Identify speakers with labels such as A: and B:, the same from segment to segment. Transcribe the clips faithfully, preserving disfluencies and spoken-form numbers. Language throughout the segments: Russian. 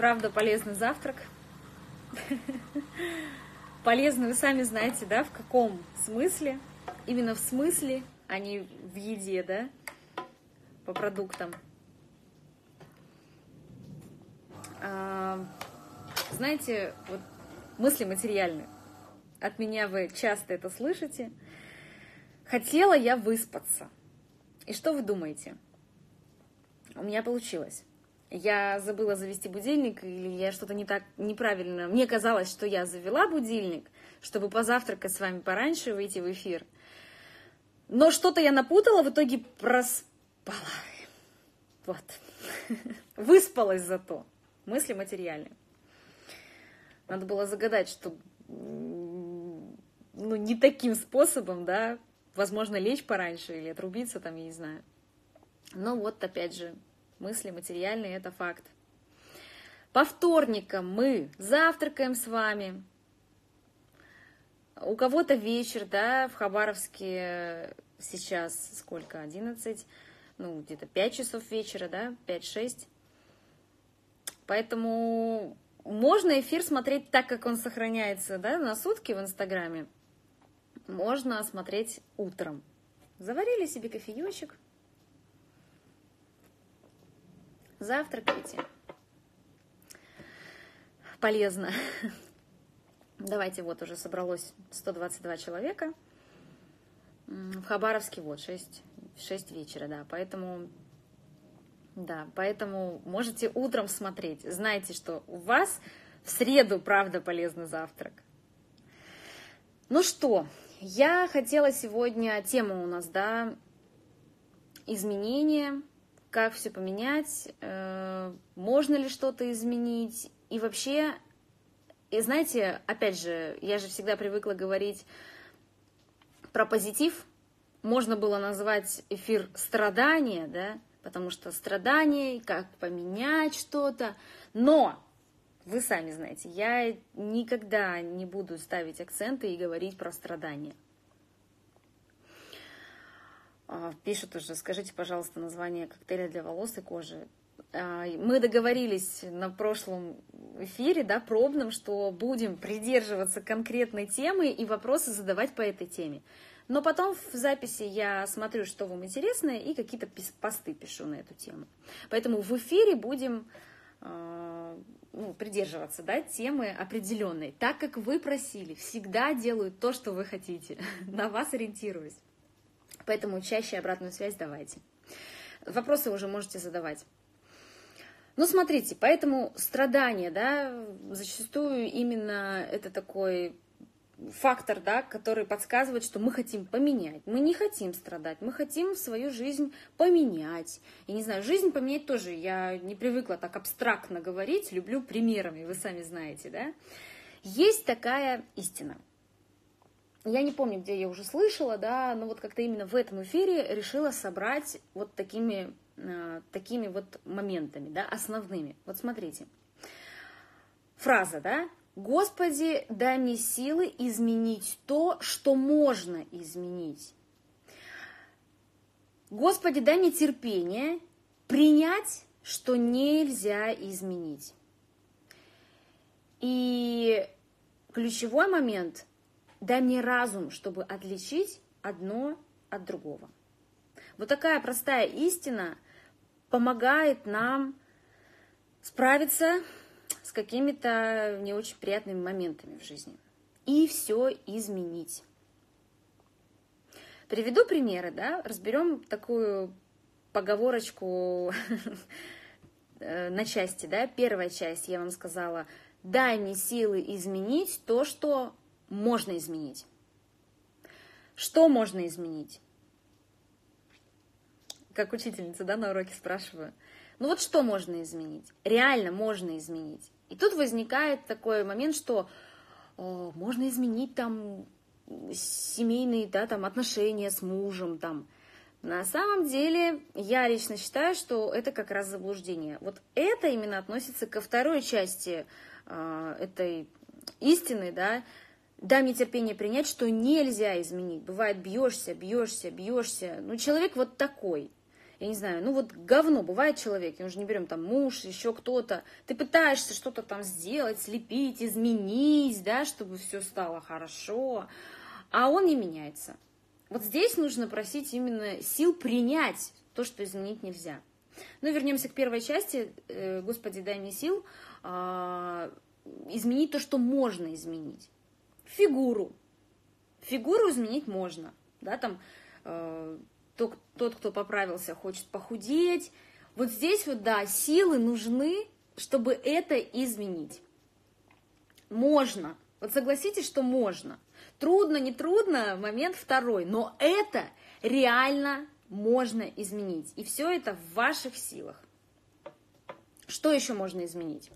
A: Правда, полезный завтрак. Полезный, вы сами знаете, да, в каком смысле? Именно в смысле, а не в еде, да, по продуктам. А, знаете, вот мысли материальные. От меня вы часто это слышите. Хотела я выспаться. И что вы думаете? У меня получилось. Я забыла завести будильник, или я что-то не так неправильно. Мне казалось, что я завела будильник, чтобы позавтракать с вами пораньше, выйти в эфир. Но что-то я напутала, в итоге проспала. Вот. Выспалась зато. Мысли материальные. Надо было загадать, что ну, не таким способом, да, возможно, лечь пораньше или отрубиться, там, я не знаю. Но вот, опять же, мысли материальные – это факт. По вторникам мы завтракаем с вами. У кого-то вечер, да, в Хабаровске сейчас сколько, одиннадцать, ну, где-то пять часов вечера, да, пять-шесть. Поэтому можно эфир смотреть так, как он сохраняется, да, на сутки в Инстаграме. Можно смотреть утром. Заварили себе кофеечек. Завтракайте. Полезно. Давайте, вот уже собралось сто двадцать два человека. В Хабаровске вот шесть, шесть вечера, да, поэтому, да, поэтому можете утром смотреть. Знайте, что у вас в среду, правда, полезный завтрак. Ну что, я хотела сегодня, тема у нас, да, изменения, как все поменять, э, можно ли что-то изменить, и вообще, и знаете, опять же, я же всегда привыкла говорить про позитив, можно было назвать эфир «Страдания», да, потому что страдания, как поменять что-то, но вы сами знаете, я никогда не буду ставить акценты и говорить про страдания. Пишут уже, скажите, пожалуйста, название коктейля для волос и кожи. Мы договорились на прошлом эфире, да, пробном, что будем придерживаться конкретной темы и вопросы задавать по этой теме. Но потом в записи я смотрю, что вам интересно, и какие-то посты пишу на эту тему. Поэтому в эфире будем ну, придерживаться, да, темы определенной. Так, как вы просили, всегда делаю то, что вы хотите. На вас ориентируюсь. Поэтому чаще обратную связь давайте. Вопросы уже можете задавать. Ну, смотрите, поэтому страдания, да, зачастую именно это такой фактор, да, который подсказывает, что мы хотим поменять. Мы не хотим страдать, мы хотим свою жизнь поменять. И не знаю, жизнь поменять тоже, я не привыкла так абстрактно говорить, люблю примерами, вы сами знаете, да. Есть такая истина. Я не помню, где я уже слышала, да, но вот как-то именно в этом эфире решила собрать вот такими, э, такими вот моментами, да, основными. Вот смотрите. Фраза, да. «Господи, дай мне силы изменить то, что можно изменить. Господи, дай мне терпение принять, что нельзя изменить». И ключевой момент – дай мне разум, чтобы отличить одно от другого. Вот такая простая истина помогает нам справиться с какими-то не очень приятными моментами в жизни и все изменить. Приведу примеры, да, разберем такую поговорочку на части, да. Первая часть, я вам сказала, дай мне силы изменить то, что можно изменить. Что можно изменить? Как учительница, да, на уроке спрашиваю. Ну вот что можно изменить? Реально можно изменить. И тут возникает такой момент, что о, можно изменить там семейные, да, там, отношения с мужем. Там. На самом деле, я лично считаю, что это как раз заблуждение. Вот это именно относится ко второй части э, этой истины, да. Дай мне терпение принять, что нельзя изменить. Бывает, бьешься, бьешься, бьешься. Ну, человек вот такой. я не знаю, ну вот говно, бывает человек, мы уже не берем там муж, еще кто-то, ты пытаешься что-то там сделать, слепить, изменить, да, чтобы все стало хорошо, а он не меняется. Вот здесь нужно просить именно сил принять то, что изменить нельзя. Ну, вернемся к первой части. Господи, дай мне сил изменить то, что можно изменить. Фигуру. Фигуру изменить можно. Да, там тот, тот, кто поправился, хочет похудеть. Вот здесь вот, да, силы нужны, чтобы это изменить. Можно. Вот согласитесь, что можно. Трудно, не трудно, момент второй. Но это реально можно изменить. И все это в ваших силах. Что еще можно изменить?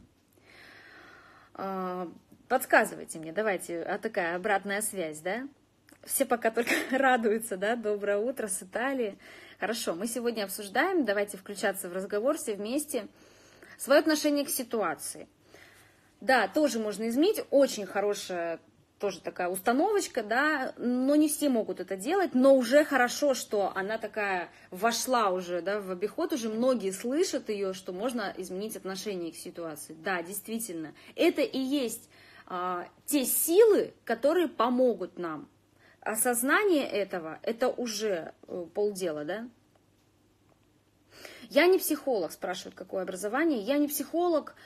A: Подсказывайте мне, давайте, а такая обратная связь, да? Все пока только радуются, да? Доброе утро с Италии. Хорошо, мы сегодня обсуждаем, давайте включаться в разговор все вместе, свое отношение к ситуации. Да, тоже можно изменить, очень хорошая тоже такая установочка, да, но не все могут это делать, но уже хорошо, что она такая вошла уже, да, в обиход, уже многие слышат ее, что можно изменить отношение к ситуации. Да, действительно, это и есть а, те силы, которые помогут нам. Осознание этого, это уже полдела, да. Я не психолог, спрашивают, какое образование. Я не психолог.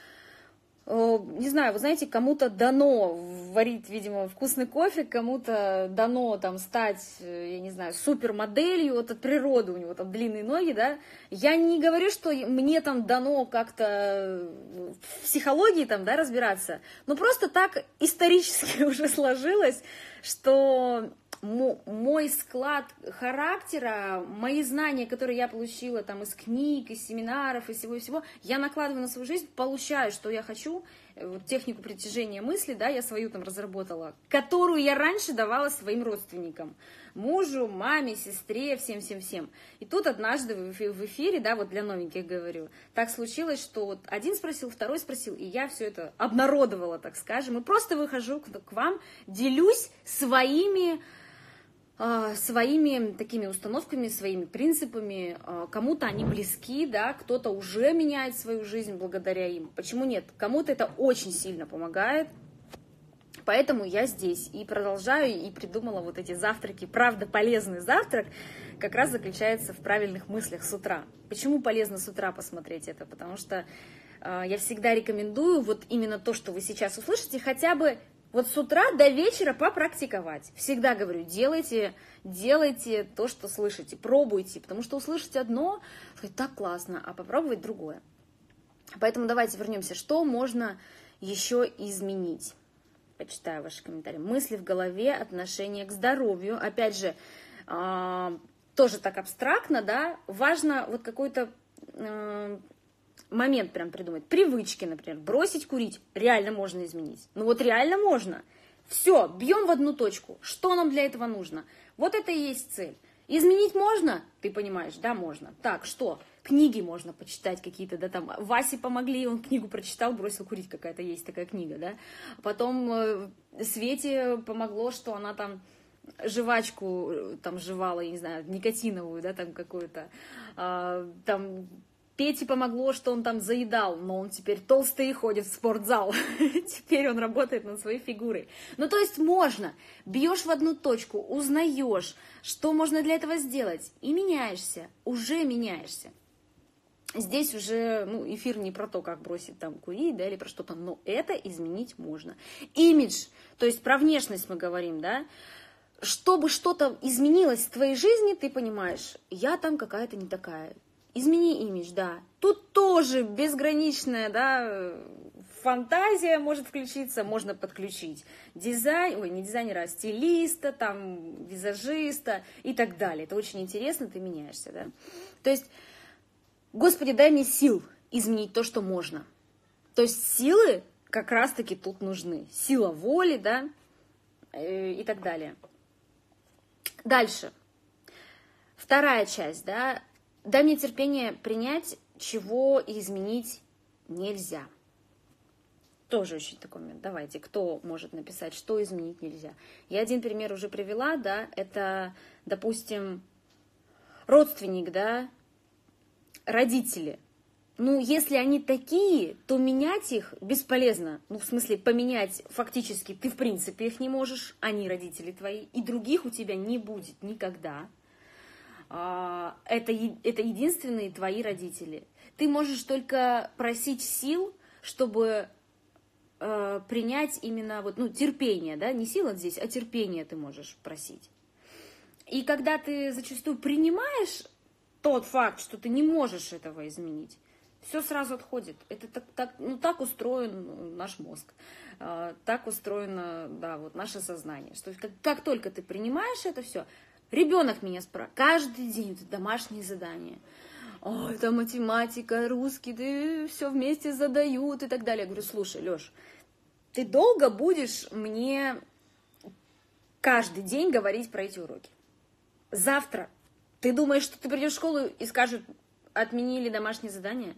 A: Не знаю, вы знаете, кому-то дано варить, видимо, вкусный кофе, кому-то дано там стать, я не знаю, супермоделью, вот от природы у него там длинные ноги, да. Я не говорю, что мне там дано как-то в психологии там, да, разбираться, но просто так исторически уже сложилось, что мой склад характера, мои знания, которые я получила там из книг, из семинаров, из всего-всего, я накладываю на свою жизнь, получаю, что я хочу, вот, технику притяжения мысли, да, я свою там разработала, которую я раньше давала своим родственникам, мужу, маме, сестре, всем-всем-всем. И тут однажды в эфире, да, вот для новеньких говорю, так случилось, что вот один спросил, второй спросил, и я все это обнародовала, так скажем, и просто выхожу к вам, делюсь своими... своими такими установками, своими принципами, кому-то они близки, да, кто-то уже меняет свою жизнь благодаря им. Почему нет? Кому-то это очень сильно помогает, поэтому я здесь и продолжаю, и придумала вот эти завтраки. Правда, полезный завтрак как раз заключается в правильных мыслях с утра. Почему полезно с утра посмотреть это? Потому что я всегда рекомендую вот именно то, что вы сейчас услышите, хотя бы вот с утра до вечера попрактиковать. Всегда говорю, делайте, делайте то, что слышите, пробуйте, потому что услышать одно, сказать, так классно, а попробовать другое. Поэтому давайте вернемся, что можно еще изменить. Почитаю ваши комментарии. Мысли в голове, отношение к здоровью. Опять же, тоже так абстрактно, да, важно вот какой-то... момент прям придумать. Привычки, например, бросить курить реально можно изменить. Ну вот реально можно. Все, бьем в одну точку. Что нам для этого нужно? Вот это и есть цель. Изменить можно? Ты понимаешь, да, можно. Так, что? Книги можно почитать какие-то, да, там, Васе помогли, он книгу прочитал, бросил курить, какая-то есть такая книга, да. Потом э, Свете помогло, что она там жвачку там жевала, я не знаю, никотиновую, да, там какую-то, э, там... Пете помогло, что он там заедал, но он теперь толстый и ходит в спортзал. Теперь он работает над своей фигурой. Ну, то есть можно. Бьешь в одну точку, узнаешь, что можно для этого сделать, и меняешься, уже меняешься. Здесь уже, ну, эфир не про то, как бросить там курить, да, или про что-то, но это изменить можно. Имидж, то есть про внешность мы говорим, да. Чтобы что-то изменилось в твоей жизни, ты понимаешь, я там какая-то не такая. Измени имидж, да. Тут тоже безграничная, да, фантазия может включиться, можно подключить дизайн, ой, не дизайнера, а стилиста, там, визажиста и так далее. Это очень интересно, ты меняешься, да. То есть, Господи, дай мне сил изменить то, что можно. То есть силы как раз-таки тут нужны. Сила воли, да, и так далее. Дальше. Вторая часть, да. Дай мне терпение принять, чего изменить нельзя. Тоже очень такой момент. Давайте, кто может написать, что изменить нельзя? Я один пример уже привела, да, это, допустим, родственник, да, родители. Ну, если они такие, то менять их бесполезно. Ну, в смысле, поменять фактически ты, в принципе, их не можешь, они родители твои, и других у тебя не будет никогда. Это, это единственные твои родители. Ты можешь только просить сил, чтобы э, принять именно вот, ну, терпение, да, не сила здесь, а терпение ты можешь просить. И когда ты зачастую принимаешь тот факт, что ты не можешь этого изменить, все сразу отходит. Это так, так, ну, так устроен наш мозг, э, так устроено, да, вот наше сознание, что как, как только ты принимаешь это все, ребенок меня спрашивает, каждый день это домашние задания, ой, это математика, русский, ты все вместе задают и так далее. Я говорю, слушай, Леш, ты долго будешь мне каждый день говорить про эти уроки? Завтра ты думаешь, что ты придешь в школу и скажут, отменили домашние задания?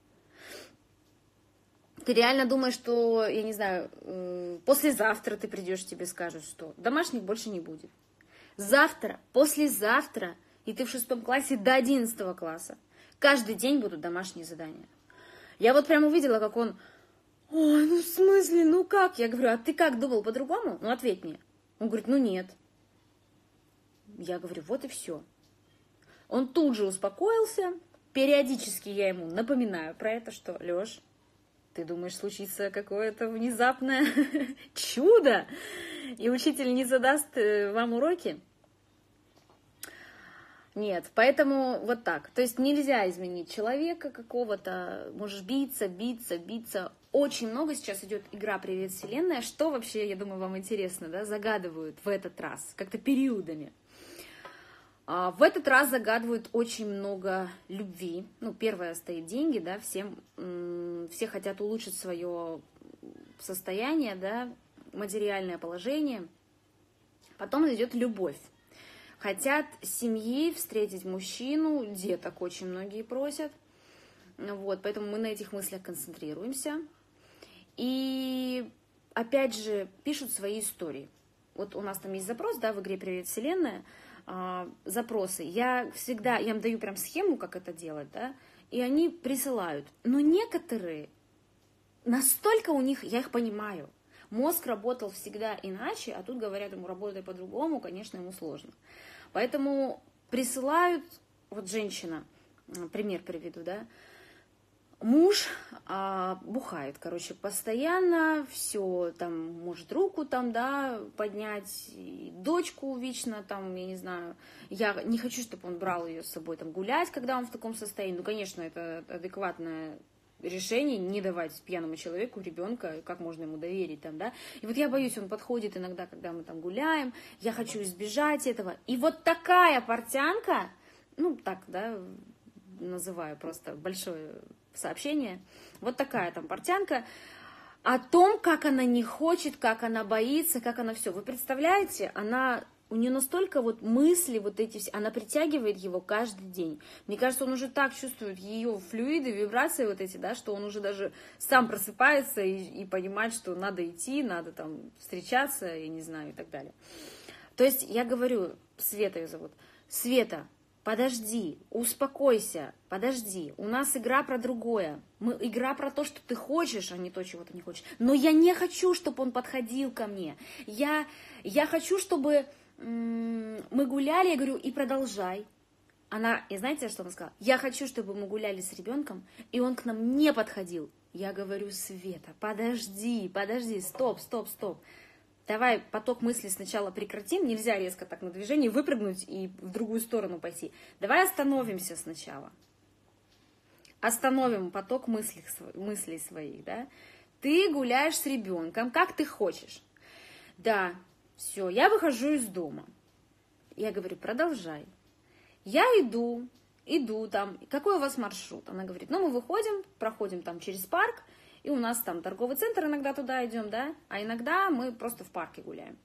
A: Ты реально думаешь, что, я не знаю, послезавтра ты придешь, тебе скажут, что домашних больше не будет? Завтра, послезавтра, и ты в шестом классе до одиннадцатого класса. Каждый день будут домашние задания. Я вот прям увидела, как он, ой, ну в смысле, ну как? Я говорю, а ты как думал по-другому? Ну ответь мне. Он говорит, ну нет. Я говорю, вот и все. Он тут же успокоился. Периодически я ему напоминаю про это, что, Леш, ты думаешь, случится какое-то внезапное чудо, и учитель не задаст вам уроки? Нет, поэтому вот так. То есть нельзя изменить человека какого-то, можешь биться, биться, биться. Очень много сейчас идет игра «Привет, Вселенная». Что вообще, я думаю, вам интересно, да, загадывают в этот раз, как-то периодами. А в этот раз загадывают очень много любви. Ну, первое стоит деньги, да, всем, все хотят улучшить свое состояние, да, материальное положение. Потом идет любовь. Хотят семьи, встретить мужчину, деток очень многие просят. Вот, поэтому мы на этих мыслях концентрируемся. И опять же пишут свои истории. Вот у нас там есть запрос, да, в игре «Привет, Вселенная», запросы. Я всегда, я им даю прям схему, как это делать, да, и они присылают. Но некоторые, настолько у них, я их понимаю, мозг работал всегда иначе, а тут говорят ему, работай по-другому, конечно, ему сложно. Поэтому присылают, вот женщина, пример приведу, да, муж а, бухает, короче, постоянно, все, там, может руку там, да, поднять, и дочку вечно, там, я не знаю, я не хочу, чтобы он брал ее с собой, там, гулять, когда он в таком состоянии, ну, конечно, это адекватное решение, не давать пьяному человеку ребенка, как можно ему доверить, там, да, и вот я боюсь, он подходит иногда, когда мы там гуляем, я хочу избежать этого, и вот такая портянка, ну, так, да, называю просто большое сообщение, вот такая там портянка, о том, как она не хочет, как она боится, как она все. Вы представляете, она, у нее настолько вот мысли вот эти все, она притягивает его каждый день. Мне кажется, он уже так чувствует ее флюиды, вибрации вот эти, да, что он уже даже сам просыпается и, и понимает, что надо идти, надо там встречаться, я не знаю, и так далее. То есть я говорю, Света ее зовут, Света, подожди, успокойся, подожди, у нас игра про другое. Мы, игра про то, что ты хочешь, а не то, чего ты не хочешь. Но я не хочу, чтобы он подходил ко мне. Я, я хочу, чтобы м- мы гуляли, я говорю, и продолжай. Она, и знаете, что она сказала? Я хочу, чтобы мы гуляли с ребенком, и он к нам не подходил. Я говорю, Света, подожди, подожди, стоп, стоп, стоп. Давай поток мыслей сначала прекратим, нельзя резко так на движении выпрыгнуть и в другую сторону пойти. Давай остановимся сначала. Остановим поток мыслей, мыслей своих, да. Ты гуляешь с ребенком, как ты хочешь. Да, все, я выхожу из дома. Я говорю, продолжай. Я иду, иду там, какой у вас маршрут? Она говорит, ну мы выходим, проходим там через парк, и у нас там торговый центр, иногда туда идем, да, а иногда мы просто в парке гуляем.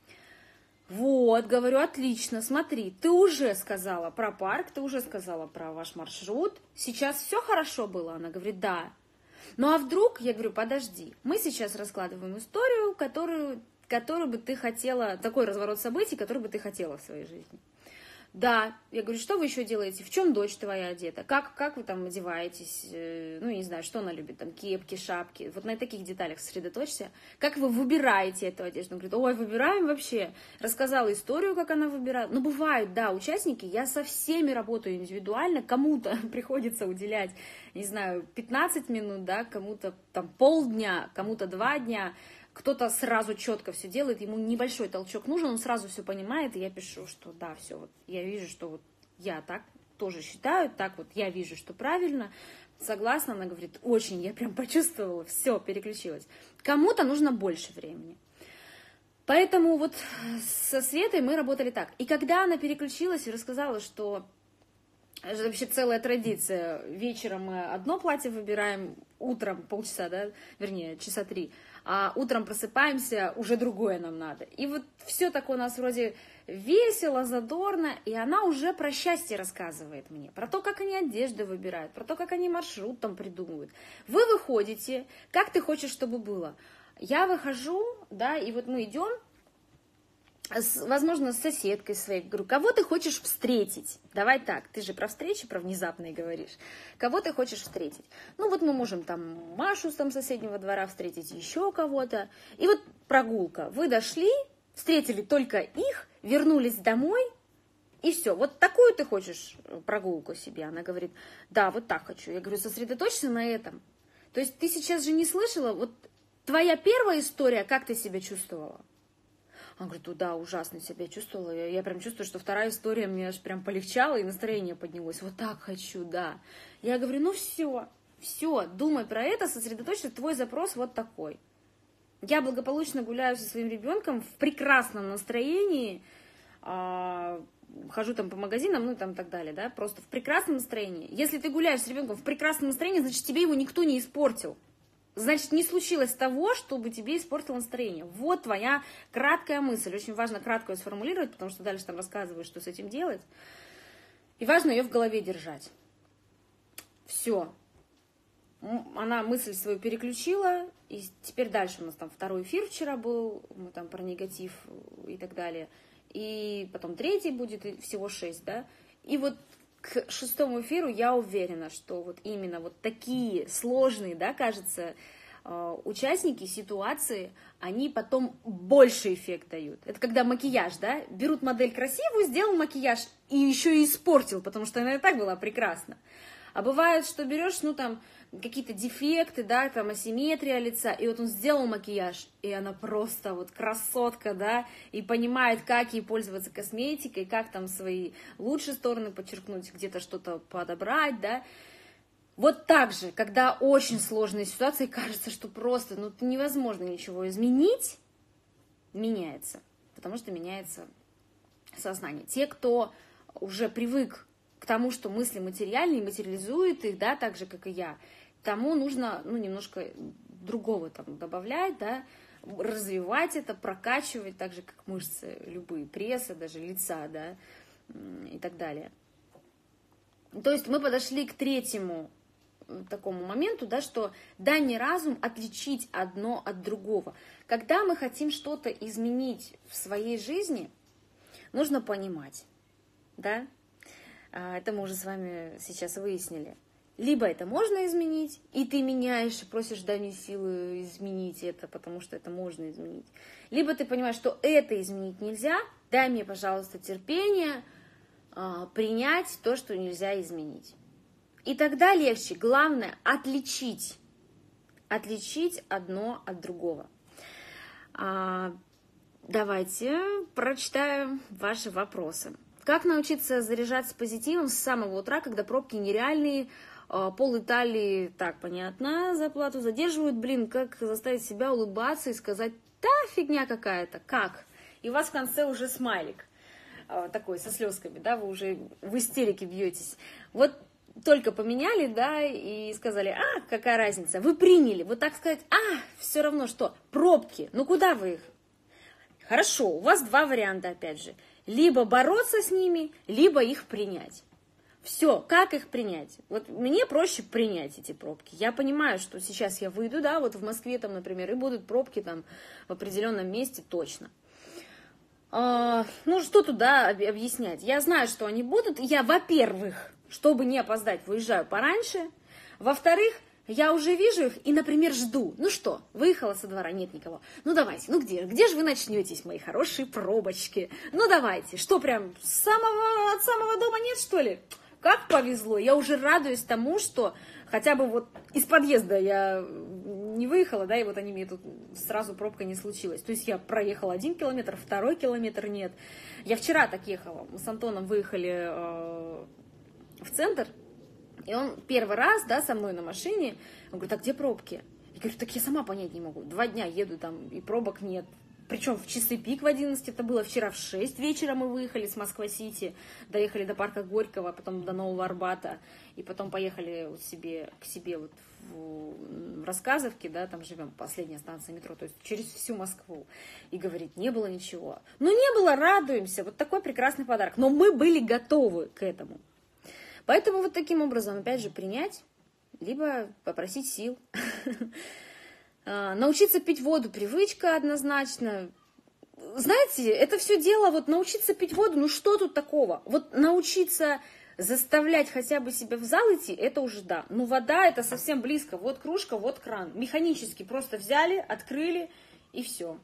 A: Вот, говорю, отлично, смотри, ты уже сказала про парк, ты уже сказала про ваш маршрут, сейчас все хорошо было? Она говорит, да. Ну а вдруг, я говорю, подожди, мы сейчас раскладываем историю, которую, которую бы ты хотела, такой разворот событий, который бы ты хотела в своей жизни. Да. Я говорю, что вы еще делаете? В чем дочь твоя одета? Как, как вы там одеваетесь? Ну, не знаю, что она любит, там, кепки, шапки. Вот на таких деталях сосредоточься. Как вы выбираете эту одежду? Он говорит, ой, выбираем вообще. Рассказала историю, как она выбирает. Ну, бывают, да, участники, я со всеми работаю индивидуально, кому-то приходится уделять, не знаю, пятнадцать минут, да, кому-то там полдня, кому-то два дня. Кто-то сразу четко все делает, ему небольшой толчок нужен, он сразу все понимает, и я пишу, что да, все, вот я вижу, что вот я так тоже считаю, так вот я вижу, что правильно, согласна, она говорит, очень, я прям почувствовала, все, переключилась. Кому-то нужно больше времени. Поэтому вот со Светой мы работали так. И когда она переключилась и рассказала, что это вообще целая традиция, вечером мы одно платье выбираем, утром полчаса, да, вернее, часа три, а утром просыпаемся, уже другое нам надо. И вот все такое у нас вроде весело, задорно, и она уже про счастье рассказывает мне, про то, как они одежду выбирают, про то, как они маршрут там придумывают. Вы выходите, как ты хочешь, чтобы было? Я выхожу, да, и вот мы идем, с, возможно, с соседкой своей, говорю, кого ты хочешь встретить? Давай так, ты же про встречи, про внезапные говоришь. Кого ты хочешь встретить? Ну вот мы можем там Машу с там соседнего двора встретить, еще кого-то. И вот прогулка. Вы дошли, встретили только их, вернулись домой, и все. Вот такую ты хочешь прогулку себе? Она говорит, да, вот так хочу. Я говорю, сосредоточься на этом. То есть ты сейчас же не слышала, вот твоя первая история, как ты себя чувствовала? Она говорит, ну да, ужасно себя чувствовала. Я, я прям чувствую, что вторая история мне аж прям полегчала, и настроение поднялось. Вот так хочу, да. Я говорю, ну все, все, думай про это, сосредоточься, твой запрос вот такой. Я благополучно гуляю со своим ребенком в прекрасном настроении, а, хожу там по магазинам, ну там и так далее, да, просто в прекрасном настроении. Если ты гуляешь с ребенком в прекрасном настроении, значит, тебе его никто не испортил. Значит, не случилось того, чтобы тебе испортило настроение. Вот твоя краткая мысль. Очень важно кратко ее сформулировать, потому что дальше там рассказываю, что с этим делать. И важно ее в голове держать. Все. Она мысль свою переключила, и теперь дальше у нас там второй эфир вчера был, мы там про негатив и так далее. И потом третий будет, и всего шесть, да. И вот к шестому эфиру я уверена, что вот именно вот такие сложные, да, кажется, участники ситуации, они потом больше эффект дают. Это когда макияж, да, берут модель красивую, сделал макияж и еще и испортил, потому что она и так была прекрасна. А бывает, что берешь, ну там, какие-то дефекты, да, там асимметрия лица, и вот он сделал макияж, и она просто вот красотка, да, и понимает, как ей пользоваться косметикой, как там свои лучшие стороны подчеркнуть, где-то что-то подобрать, да. Вот так же, когда очень сложные ситуации, кажется, что просто, ну, невозможно ничего изменить, меняется, потому что меняется сознание. Те, кто уже привык к тому, что мысли материальные, материализует их, да, так же, как и я, тому нужно, ну, немножко другого там добавлять, да, развивать это, прокачивать, так же, как мышцы любые, пресса, даже лица, да, и так далее. То есть мы подошли к третьему такому моменту, да, что дай мне разум отличить одно от другого. Когда мы хотим что-то изменить в своей жизни, нужно понимать, да, это мы уже с вами сейчас выяснили. Либо это можно изменить, и ты меняешь, и просишь, дай мне силы изменить это, потому что это можно изменить. Либо ты понимаешь, что это изменить нельзя, дай мне, пожалуйста, терпение принять то, что нельзя изменить. И тогда легче. Главное отличить, отличить одно от другого. Давайте прочитаем ваши вопросы. Как научиться заряжаться позитивом с самого утра, когда пробки нереальные, пол Италии, так, понятно, зарплату задерживают, блин, как заставить себя улыбаться и сказать, да, фигня какая-то, как? И у вас в конце уже смайлик такой, со слезками, да, вы уже в истерике бьетесь. Вот только поменяли, да, и сказали, а, какая разница, вы приняли, вот так сказать, а, все равно что, пробки, ну куда вы их? Хорошо, у вас два варианта, опять же. Либо бороться с ними, либо их принять. Все, как их принять? Вот мне проще принять эти пробки. Я понимаю, что сейчас я выйду, да, вот в Москве там, например, и будут пробки там в определенном месте точно. А, ну, что туда объяснять? Я знаю, что они будут. Я, во-первых, чтобы не опоздать, выезжаю пораньше. Во-вторых, я уже вижу их и, например, жду. Ну что, выехала со двора, нет никого. Ну давайте, ну где? Где же вы начнетесь, мои хорошие пробочки? Ну давайте, что прям с самого, от самого дома нет, что ли? Как повезло, я уже радуюсь тому, что хотя бы вот из подъезда я не выехала, да, и вот они мне тут сразу пробка не случилась. То есть я проехала один километр, второй километр нет. Я вчера так ехала, мы с Антоном выехали э, в центр, и он первый раз, да, со мной на машине, он говорит, а где пробки? Я говорю, так я сама понять не могу, два дня еду там, и пробок нет. Причем в часы пик в одиннадцать это было, вчера в шесть вечера мы выехали с Москва-Сити, доехали до парка Горького, потом до Нового Арбата, и потом поехали вот себе, к себе вот в, в Рассказовке, да, там живем, последняя станция метро, то есть через всю Москву. И говорит, не было ничего. Ну не было, радуемся, вот такой прекрасный подарок. Но мы были готовы к этому. Поэтому вот таким образом, опять же, принять, либо попросить сил. Научиться пить воду – привычка однозначно. Знаете, это все дело, вот научиться пить воду, ну что тут такого? Вот научиться заставлять хотя бы себя в зал идти, это уже да. Но вода – это совсем близко. Вот кружка, вот кран. Механически просто взяли, открыли и все.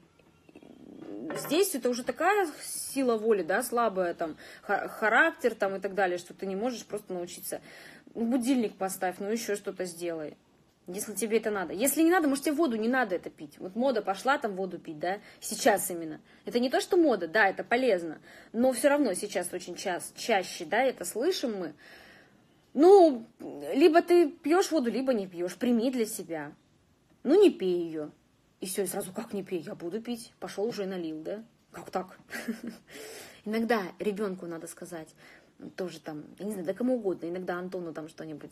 A: Здесь это уже такая сила воли, да, слабая, там, характер там, и так далее, что ты не можешь просто научиться. Ну, будильник поставь, ну еще что-то сделай. Если тебе это надо. Если не надо, может, тебе воду не надо это пить. Вот мода пошла там воду пить, да, сейчас именно. Это не то, что мода, да, это полезно, но все равно сейчас очень ча- чаще, да, это слышим мы. Ну, либо ты пьешь воду, либо не пьешь. Прими для себя. Ну, не пей ее. И все, и сразу, как не пей? Я буду пить. Пошел уже и налил, да? Как так? Иногда ребенку надо сказать, тоже там, я не знаю, да кому угодно, иногда Антону там что-нибудь,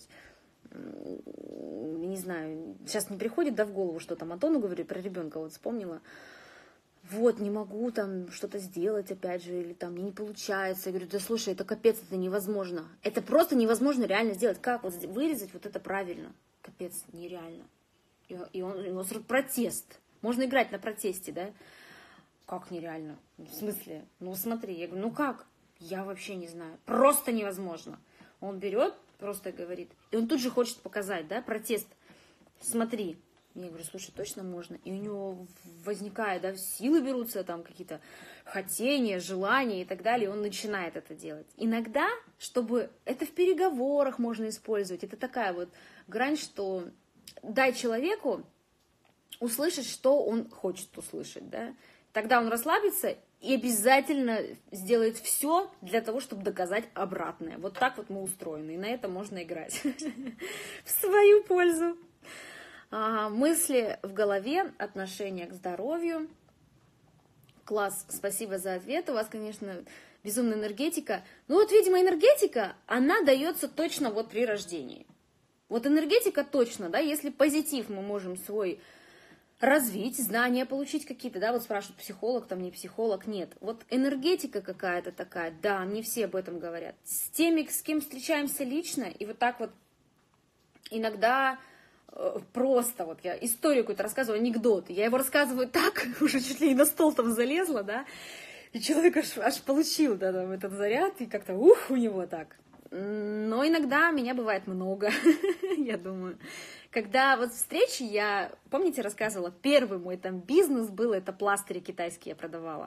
A: не знаю, сейчас не приходит, да, в голову, что там Антону говорю, про ребенка вот вспомнила. Вот, не могу там что-то сделать, опять же, или там мне не получается. Я говорю, да слушай, это капец, это невозможно. Это просто невозможно реально сделать. Как вот вырезать вот это правильно? Капец, нереально. И, и он, и он сразу протест. Можно играть на протесте, да? Как нереально? В смысле? Ну смотри, я говорю, ну как? Я вообще не знаю. Просто невозможно. Он берет, просто говорит. И он тут же хочет показать, да, протест. Смотри. Я говорю, слушай, точно можно. И у него возникает, да, силы берутся, там какие-то хотения, желания и так далее. И он начинает это делать. Иногда, чтобы это в переговорах можно использовать. Это такая вот грань, что дай человеку услышать, что он хочет услышать, да. Тогда он расслабится и обязательно сделает все для того, чтобы доказать обратное. Вот так вот мы устроены. И на это можно играть в свою пользу. Мысли в голове, отношение к здоровью. Класс, спасибо за ответ. У вас, конечно, безумная энергетика. Ну вот, видимо, энергетика, она дается точно вот при рождении. Вот энергетика точно, да, если позитив мы можем свой развить, знания получить какие-то, да, вот спрашивают, психолог там, не психолог, нет. Вот энергетика какая-то такая, да, не все об этом говорят. С теми, с кем встречаемся лично, и вот так вот иногда просто, вот я историю какую-то рассказываю, анекдот, я его рассказываю так, уже чуть ли не на стол там залезла, да, и человек аж, аж получил, да, там, этот заряд, и как-то ух, у него так. Но иногда меня бывает много, я думаю. Когда вот встречи я, помните, рассказывала, первый мой там бизнес был, это пластыри китайские я продавала.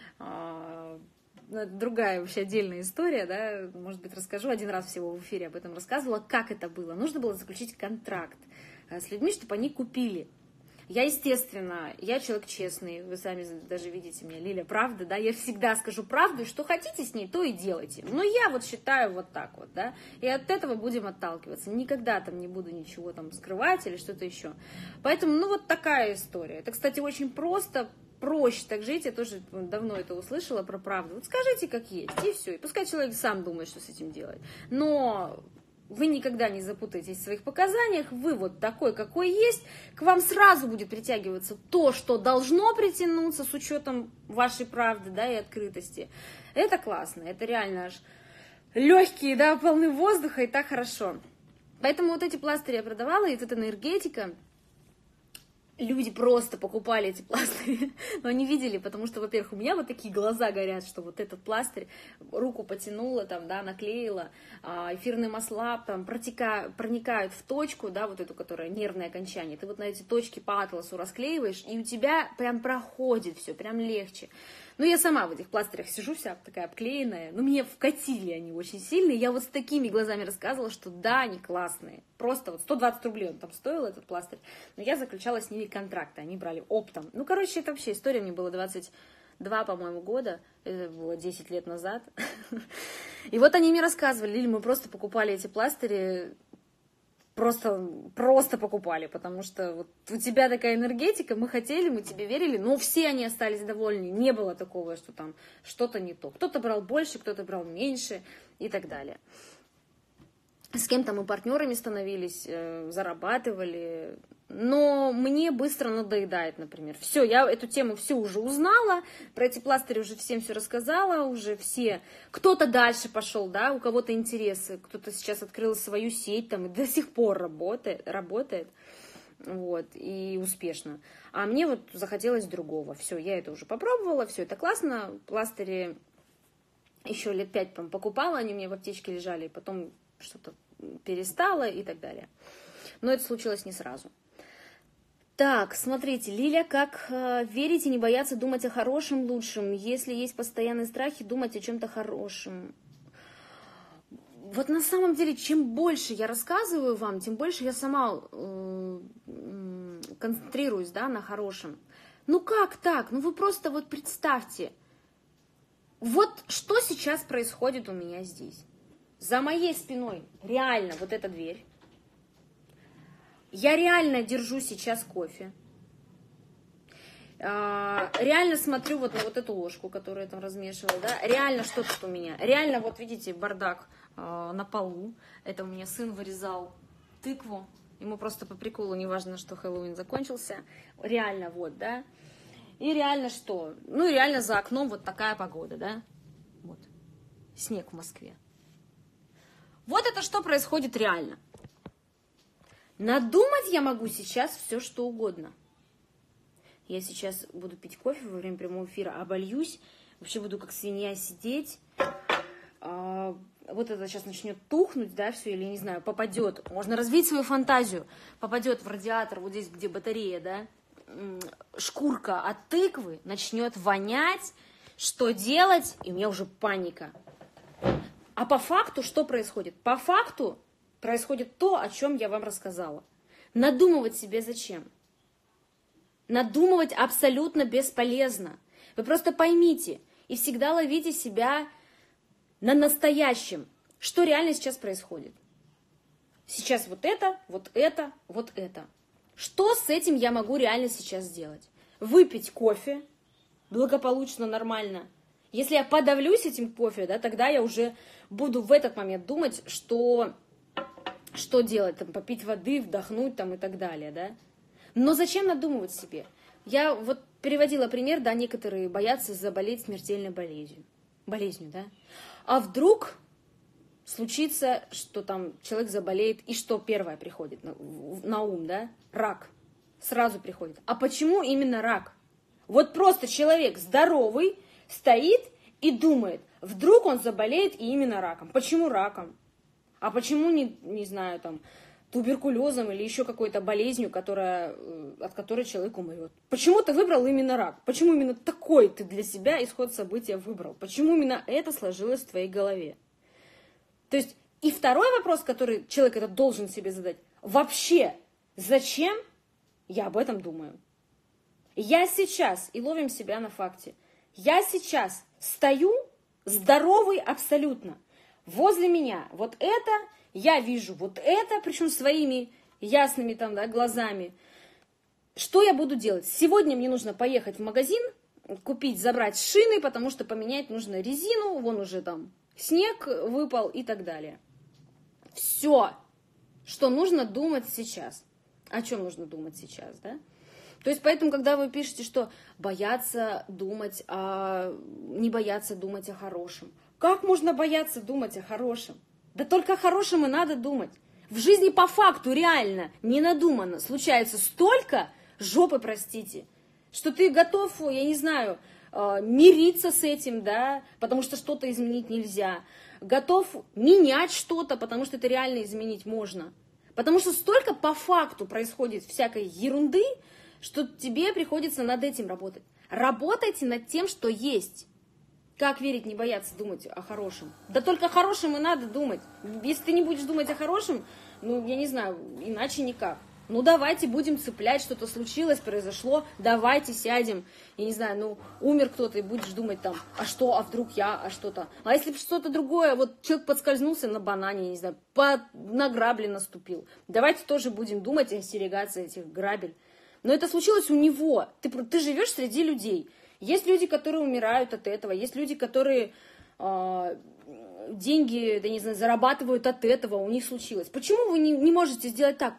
A: Другая вообще отдельная история, да, может быть, расскажу. Один раз всего в эфире об этом рассказывала, как это было. Нужно было заключить контракт с людьми, чтобы они купили. Я, естественно, я человек честный, вы сами даже видите меня, Лиля, правда, да, я всегда скажу правду, и что хотите с ней, то и делайте. Но я вот считаю вот так вот, да, и от этого будем отталкиваться. Никогда там не буду ничего там скрывать или что-то еще. Поэтому, ну, вот такая история. Это, кстати, очень просто, проще так жить, я тоже давно это услышала про правду. Вот скажите, как есть, и все. И пускай человек сам думает, что с этим делать. Но вы никогда не запутаетесь в своих показаниях, вы вот такой, какой есть, к вам сразу будет притягиваться то, что должно притянуться с учетом вашей правды, да, и открытости. Это классно, это реально аж легкие, да, полны воздуха, и так хорошо. Поэтому вот эти пластыри я продавала, и вот эта энергетика. люди просто покупали эти пластыри, но они видели, потому что, во-первых, у меня вот такие глаза горят, что вот этот пластырь, руку потянула, там, да, наклеила, эфирные масла там протека, проникают в точку, да, вот эту, которая нервное окончание, ты вот на эти точки по атласу расклеиваешь, и у тебя прям проходит все, прям легче. Ну, я сама в этих пластырях сижу, вся такая обклеенная, но мне вкатили они очень сильно, я вот с такими глазами рассказывала, что да, они классные, просто вот сто двадцать рублей он там стоил, этот пластырь, но я заключала с ними контракты, они брали оптом. Ну, короче, это вообще история, мне было двадцать два, по-моему, года, это было десять лет назад, и вот они мне рассказывали, Лиль, мы просто покупали эти пластыри, Просто, просто покупали, потому что вот у тебя такая энергетика, мы хотели, мы тебе верили, но все они остались довольны. Не было такого, что там что-то не то. Кто-то брал больше, кто-то брал меньше и так далее. С кем-то мы партнерами становились, зарабатывали, но мне быстро надоедает, например. Все, я эту тему всю уже узнала, про эти пластыри уже всем все рассказала, уже все. Кто-то дальше пошел, да, у кого-то интересы, кто-то сейчас открыл свою сеть, там, и до сих пор работает, работает, вот, и успешно. А мне вот захотелось другого. Все, я это уже попробовала, все это классно, пластыри еще лет пять покупала, они у меня в аптечке лежали, и потом что-то перестала и так далее. Но это случилось не сразу. Так, смотрите, Лиля, как э, верить и не бояться думать о хорошем, лучшем, если есть постоянные страхи, думать о чем-то хорошем. Вот на самом деле, чем больше я рассказываю вам, тем больше я сама э, э, концентрируюсь, да, на хорошем. Ну как так? Ну вы просто вот представьте, вот что сейчас происходит у меня здесь. За моей спиной реально вот эта дверь. Я реально держу сейчас кофе. Реально смотрю вот на вот эту ложку, которую я там размешивала. Да? Реально что тут у меня. Реально, вот видите, бардак на полу. Это у меня сын вырезал тыкву. Ему просто по приколу, неважно, что Хэллоуин закончился. Реально вот, да. И реально что? Ну, реально за окном вот такая погода, да. Вот. Снег в Москве. Вот это что происходит реально. Надумать я могу сейчас все, что угодно. Я сейчас буду пить кофе во время прямого эфира, обольюсь, вообще буду как свинья сидеть. А, вот это сейчас начнет тухнуть, да, все, или, не знаю, попадет. Можно развить свою фантазию. Попадет в радиатор, вот здесь, где батарея, да, шкурка от тыквы начнет вонять. Что делать? И у меня уже паника. А по факту что происходит? По факту происходит то, о чем я вам рассказала. Надумывать себе зачем? Надумывать абсолютно бесполезно. Вы просто поймите и всегда ловите себя на настоящем. Что реально сейчас происходит? Сейчас вот это, вот это, вот это. Что с этим я могу реально сейчас сделать? Выпить кофе благополучно, нормально. Если я подавлюсь этим кофе, да, тогда я уже буду в этот момент думать, что, что делать, там, попить воды, вдохнуть там, и так далее. Да? Но зачем надумывать себе? Я вот переводила пример, да, некоторые боятся заболеть смертельной болезнью. Болезнью, да? А вдруг случится, что там человек заболеет, и что первое приходит на, на ум, да? Рак. Сразу приходит. А почему именно рак? Вот просто человек здоровый стоит и думает, вдруг он заболеет и именно раком. Почему раком? А почему, не, не знаю, там, туберкулезом или еще какой-то болезнью, которая, от которой человек умрет? Почему ты выбрал именно рак? Почему именно такой ты для себя исход события выбрал? Почему именно это сложилось в твоей голове? То есть, и второй вопрос, который человек этот должен себе задать. Вообще, зачем я об этом думаю? Я сейчас, и ловим себя на факте, я сейчас стою здоровый абсолютно. Возле меня вот это, я вижу вот это, причем своими ясными там, да, глазами. Что я буду делать? Сегодня мне нужно поехать в магазин, купить, забрать шины, потому что поменять нужно резину, вон уже там снег выпал и так далее. Все, что нужно думать сейчас. О чем нужно думать сейчас, да? То есть, поэтому, когда вы пишете, что бояться думать, о... не бояться думать о хорошем. Как можно бояться думать о хорошем? Да только о хорошем и надо думать. В жизни по факту реально, не надуманно, случается столько
B: жопы, простите, что ты готов, я не знаю, мириться с этим, да, потому что что-то изменить нельзя, готов менять что-то, потому что это реально изменить можно. Потому что столько по факту происходит всякой ерунды, что тебе приходится над этим работать. Работайте над тем, что есть. Как верить, не бояться думать о хорошем? Да только о хорошем и надо думать. Если ты не будешь думать о хорошем, ну, я не знаю, иначе никак. Ну, давайте будем цеплять, что-то случилось, произошло, давайте сядем. Я не знаю, ну, умер кто-то, и будешь думать там, а что, а вдруг я, а что-то. А если что-то другое, вот человек подскользнулся на банане, я не знаю, по, на грабли наступил. Давайте тоже будем думать и остерегаться этих грабель. Но это случилось у него. Ты, ты живешь среди людей. Есть люди, которые умирают от этого, есть люди, которые э, деньги, да не знаю, зарабатывают от этого, у них случилось. Почему вы не, не можете сделать так?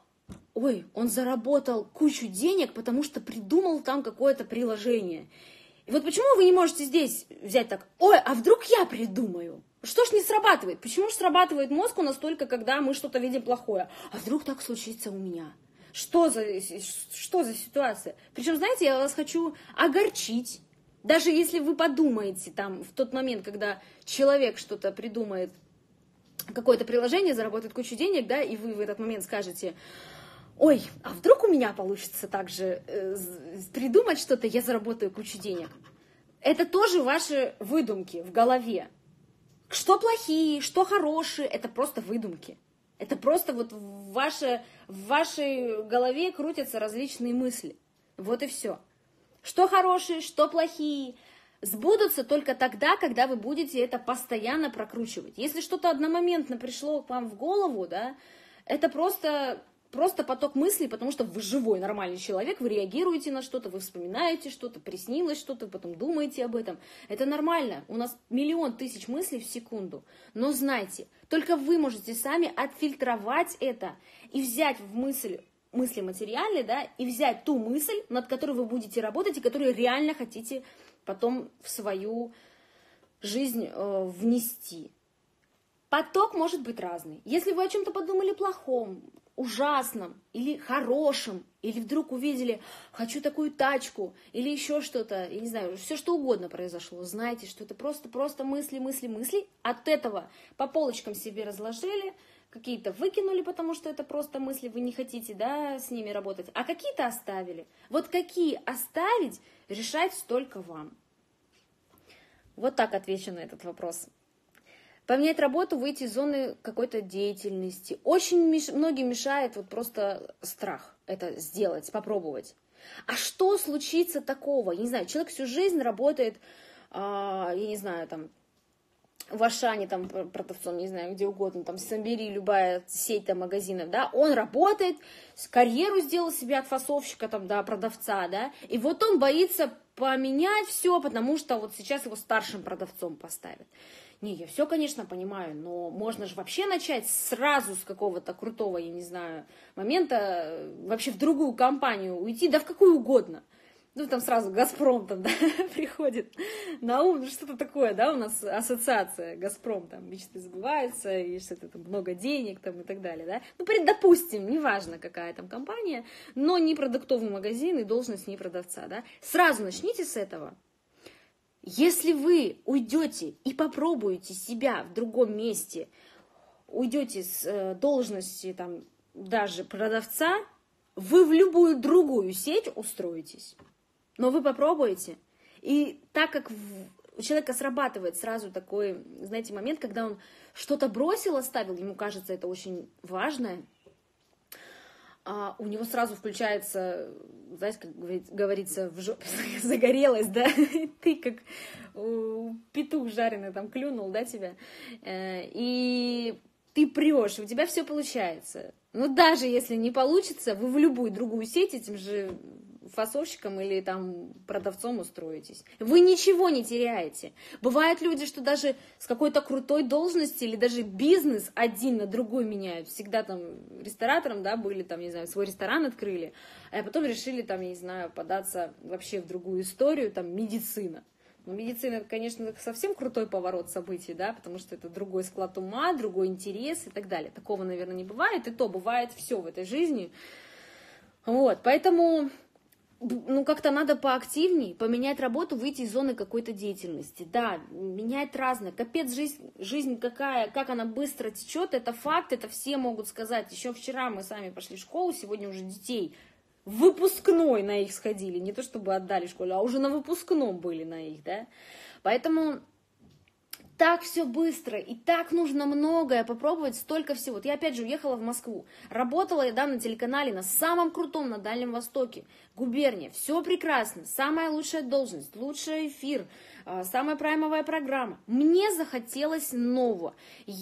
B: Ой, он заработал кучу денег, потому что придумал там какое-то приложение. И вот почему вы не можете здесь взять так, ой, а вдруг я придумаю? Что ж не срабатывает? Почему же срабатывает мозг у нас только, когда мы что-то видим плохое? А вдруг так случится у меня? Что за, что за ситуация? Причем, знаете, я вас хочу огорчить. Даже если вы подумаете там в тот момент, когда человек что-то придумает, какое-то приложение, заработает кучу денег, да, и вы в этот момент скажете, ой, а вдруг у меня получится также э, придумать что-то, я заработаю кучу денег. Это тоже ваши выдумки в голове. Что плохие, что хорошие, это просто выдумки. Это просто вот в, ваше, в вашей голове крутятся различные мысли. Вот и все. Что хорошие, что плохие, сбудутся только тогда, когда вы будете это постоянно прокручивать. Если что-то одномоментно пришло к вам в голову, да, это просто, просто поток мыслей, потому что вы живой, нормальный человек, вы реагируете на что-то, вы вспоминаете что-то, приснилось что-то, потом думаете об этом. Это нормально. У нас миллион тысяч мыслей в секунду. Но знайте, только вы можете сами отфильтровать это и взять в мысль, мысли материальные, да, и взять ту мысль, над которой вы будете работать и которую реально хотите потом в свою жизнь э, внести. Поток может быть разный. Если вы о чем-то подумали плохом, ужасном или хорошем, или вдруг увидели, хочу такую тачку, или еще что-то, я не знаю, все что угодно произошло, знайте, что это просто-просто мысли, мысли, мысли. От этого по полочкам себе разложили, какие-то выкинули, потому что это просто мысли, вы не хотите, да, с ними работать, а какие-то оставили. Вот какие оставить, решать только вам. Вот так отвечу на этот вопрос. Поменять работу, выйти из зоны какой-то деятельности. Очень меш... многим мешает вот просто страх это сделать, попробовать. А что случится такого? Я не знаю, человек всю жизнь работает, а, я не знаю, там, в Ашане, там, продавцом, не знаю, где угодно, там, Самбери, любая сеть там, магазинов, да, он работает, карьеру сделал себе от фасовщика, там, да, продавца, да, и вот он боится поменять все, потому что вот сейчас его старшим продавцом поставят. Не, я все, конечно, понимаю, но можно же вообще начать сразу с какого-то крутого, я не знаю, момента, вообще в другую компанию уйти, да в какую угодно. Ну, там сразу «Газпром» там, да, приходит на ум, что-то такое, да, у нас ассоциация «Газпром», там, мечты сбываются, и что-то там много денег, там, и так далее, да. Ну, допустим, неважно, какая там компания, но не продуктовый магазин и должность не продавца, да. Сразу начните с этого. Если вы уйдете и попробуете себя в другом месте, уйдете с должности, там, даже продавца, вы в любую другую сеть устроитесь. Но вы попробуете. И так как у человека срабатывает сразу такой, знаете, момент, когда он что-то бросил, оставил, ему кажется, это очень важное, а у него сразу включается, знаете, как говорится, в жопе загорелась, да, ты как петух жареный там клюнул, да, тебя, и ты прешь, у тебя все получается. Но даже если не получится, вы в любую другую сеть этим же фасовщиком или там продавцом устроитесь. Вы ничего не теряете. Бывают люди, что даже с какой-то крутой должности или даже бизнес один на другой меняют. Всегда там ресторатором, да, были там, не знаю, свой ресторан открыли, а потом решили там, я не знаю, податься вообще в другую историю, там, медицина. Но медицина, конечно, совсем крутой поворот событий, да, потому что это другой склад ума, другой интерес и так далее. Такого, наверное, не бывает, и то бывает все в этой жизни. Вот, поэтому, ну, как-то надо поактивнее, поменять работу, выйти из зоны какой-то деятельности. Да, менять разное. Капец, жизнь, жизнь какая, как она быстро течет, это факт, это все могут сказать. Еще вчера мы сами пошли в школу, сегодня уже детей в выпускной на их сходили. Не то чтобы отдали школу, а уже на выпускном были на их, да. Поэтому так все быстро, и так нужно многое попробовать, столько всего. Вот я опять же уехала в Москву, работала я, да, на телеканале, на самом крутом, на Дальнем Востоке, губерния, все прекрасно, самая лучшая должность, лучший эфир, самая праймовая программа. Мне захотелось нового.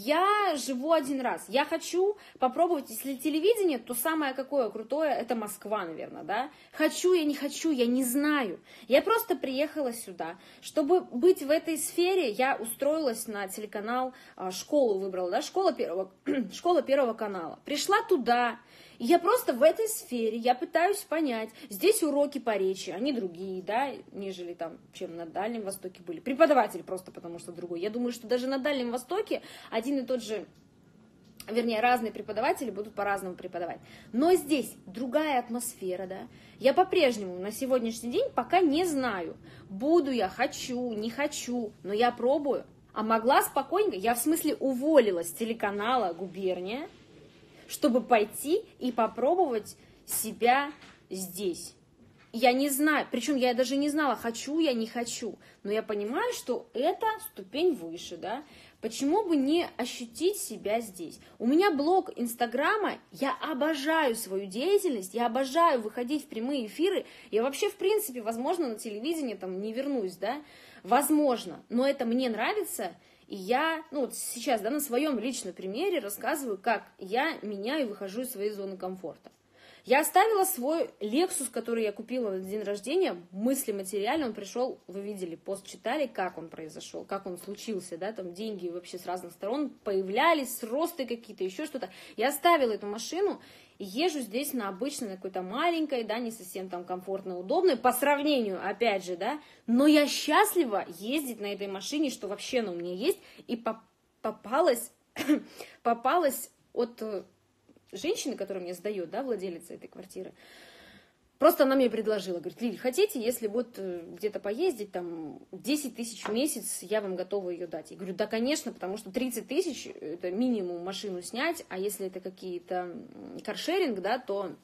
B: Я живу один раз, я хочу попробовать, если телевидение, то самое какое крутое, это Москва, наверное, да. Хочу я, не хочу, я не знаю. Я просто приехала сюда, чтобы быть в этой сфере, я устроилась на телеканал, школу выбрала, да, школа первого, школа первого канала. Пришла туда, и я просто в этой сфере, я пытаюсь понять, здесь уроки по речи, они другие, да, нежели там, чем на Дальнем Востоке были. Преподаватель просто потому что другой. Я думаю, что даже на Дальнем Востоке один и тот же, вернее, разные преподаватели будут по-разному преподавать. Но здесь другая атмосфера, да. Я по-прежнему на сегодняшний день пока не знаю, буду я, хочу, не хочу, но я пробую. А могла спокойненько, я в смысле уволилась с телеканала «Губерния», чтобы пойти и попробовать себя здесь. Я не знаю, причем я даже не знала, хочу я, не хочу, но я понимаю, что это ступень выше, да. Почему бы не ощутить себя здесь? У меня блог Инстаграма, я обожаю свою деятельность, я обожаю выходить в прямые эфиры, я вообще, в принципе, возможно, на телевидении там не вернусь, да, возможно, но это мне нравится. И я, ну вот сейчас, да, на своем личном примере рассказываю, как я меняю и выхожу из своей зоны комфорта. Я оставила свой Lexus, который я купила на день рождения, мысли материально, он пришел, вы видели, пост читали, как он произошел, как он случился, да, там деньги вообще с разных сторон появлялись, сросты какие-то, еще что-то. Я оставила эту машину и езжу здесь на обычной, на какой-то маленькой, да, не совсем там комфортно, удобной, по сравнению, опять же, да, но я счастлива ездить на этой машине, что вообще она у меня есть, и попалась, попалась от женщины, которая мне сдает, да, владелица этой квартиры. Просто она мне предложила, говорит: Лиль, хотите, если вот где-то поездить, там, десять тысяч в месяц, я вам готова ее дать. Я говорю: да, конечно, потому что тридцать тысяч, это минимум машину снять, а если это какие-то каршеринг, да, то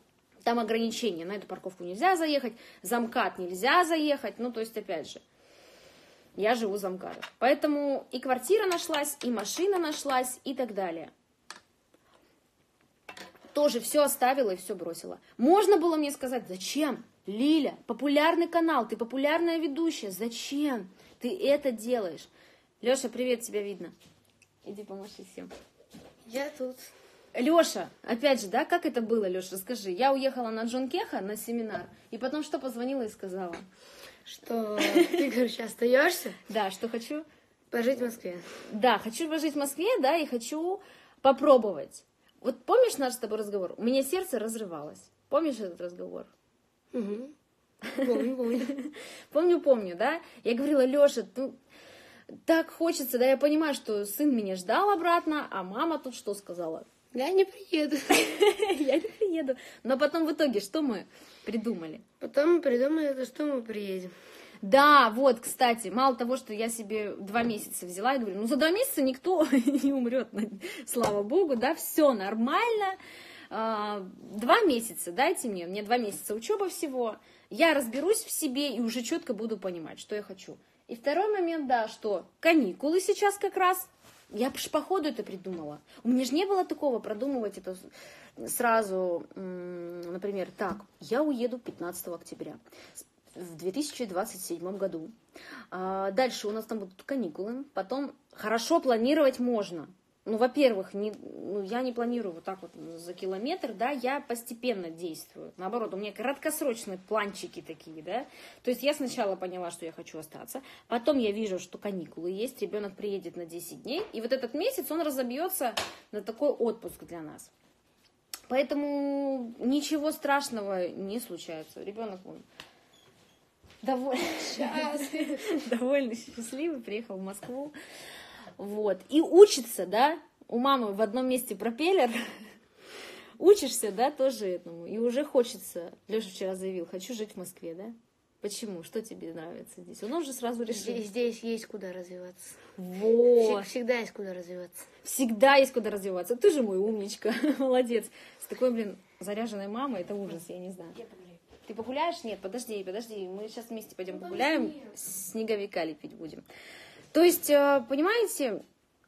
B: там ограничения, на эту парковку нельзя заехать, за МКАД нельзя заехать, ну, то есть, опять же, я живу за МКАДом. Поэтому и квартира нашлась, и машина нашлась, и так далее. Тоже все оставила и все бросила. Можно было мне сказать: зачем, Лиля, популярный канал, ты популярная ведущая, зачем ты это делаешь? Леша, привет, тебя видно. Иди помаши всем.
C: Я тут.
B: Леша, опять же, да, как это было, Леша, расскажи. Я уехала на Джон Кеха на семинар, и потом что позвонила и сказала?
C: Что ты, короче, остаешься?
B: Да, что хочу?
C: Пожить в Москве.
B: Да, хочу пожить в Москве, да, и хочу попробовать. Вот помнишь наш с тобой разговор? У меня сердце разрывалось. Помнишь этот разговор?
C: Угу. Помню, помню.
B: Помню, помню, да? Я говорила: Леша, ну, так хочется, да, я понимаю, что сын меня ждал обратно, а мама тут что сказала?
C: Я не приеду.
B: Я не приеду. Но потом в итоге что мы придумали?
C: Потом мы придумали, что мы приедем.
B: Да, вот, кстати, мало того, что я себе два месяца взяла, и говорю, ну, за два месяца никто не умрет, слава богу, да, все нормально. Два месяца дайте мне, мне два месяца учеба всего, я разберусь в себе и уже четко буду понимать, что я хочу. И второй момент, да, что каникулы сейчас как раз, я по ходу это придумала. У меня же не было такого продумывать это сразу, например, так, я уеду пятнадцатого октября. В две тысячи двадцать седьмом году. А дальше у нас там будут каникулы. Потом хорошо планировать можно. Ну, во-первых, не, ну, я не планирую вот так вот за километр, да, я постепенно действую. Наоборот, у меня краткосрочные планчики такие, да. То есть я сначала поняла, что я хочу остаться. Потом я вижу, что каникулы есть, ребенок приедет на десять дней. И вот этот месяц, он разобьется на такой отпуск для нас. Поэтому ничего страшного не случается. Ребенок, он... Довольно, довольно счастливый, приехал в Москву, вот, и учится, да, у мамы в одном месте пропеллер, учишься, да, тоже этому, и уже хочется, Леша вчера заявил, хочу жить в Москве, да? Почему? Что тебе нравится здесь? Он уже сразу решил.
C: Здесь, здесь есть куда развиваться.
B: Вот.
C: Всегда есть куда развиваться.
B: Всегда есть куда развиваться. Ты же мой умничка, молодец. С такой, блин, заряженной мамой, это ужас, я не знаю.
C: Я погуляю.
B: Ты погуляешь? Нет, подожди, подожди, мы сейчас вместе пойдем погуляем, снеговика лепить будем. То есть, понимаете,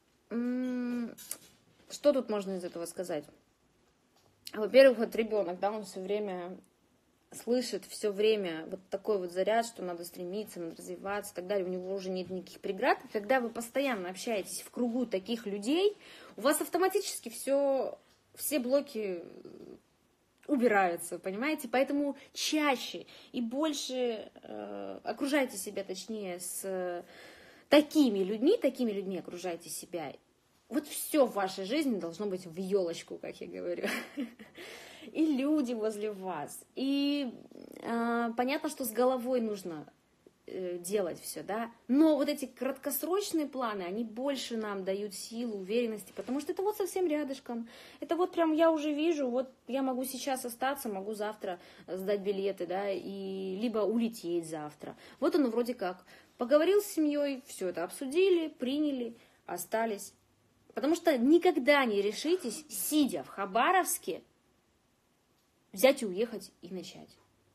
B: что тут можно из этого сказать? Во-первых, вот ребенок, да, он все время слышит, все время вот такой вот заряд, что надо стремиться, надо развиваться и так далее, у него уже нет никаких преград. И когда вы постоянно общаетесь в кругу таких людей, у вас автоматически все, все блоки убираются, понимаете? Поэтому чаще и больше э, окружайте себя, точнее, с э, такими людьми, такими людьми окружайте себя. Вот все в вашей жизни должно быть в елочку, как я говорю. И люди возле вас. И э, понятно, что с головой нужно э, делать все, да. Но вот эти краткосрочные планы, они больше нам дают силу, уверенности, потому что это вот совсем рядышком. Это вот прям я уже вижу, вот я могу сейчас остаться, могу завтра сдать билеты, да, и либо улететь завтра. Вот оно вроде как. Поговорил с семьей, все это обсудили, приняли, остались. Потому что никогда не решитесь, сидя в Хабаровске, взять и уехать и начать.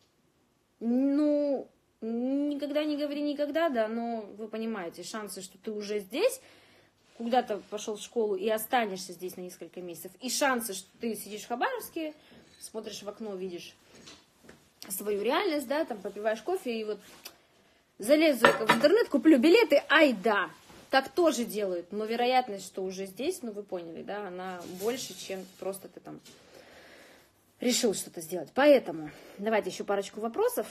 B: Ну, никогда не говори никогда, да, но вы понимаете, шансы, что ты уже здесь, куда-то пошел в школу и останешься здесь на несколько месяцев, и шансы, что ты сидишь в Хабаровске, смотришь в окно, видишь свою реальность, да, там попиваешь кофе, и вот залезу в интернет, куплю билеты, ай да, так тоже делают, но вероятность, что уже здесь, ну вы поняли, да, она больше, чем просто ты там решил что-то сделать. Поэтому давайте еще парочку вопросов.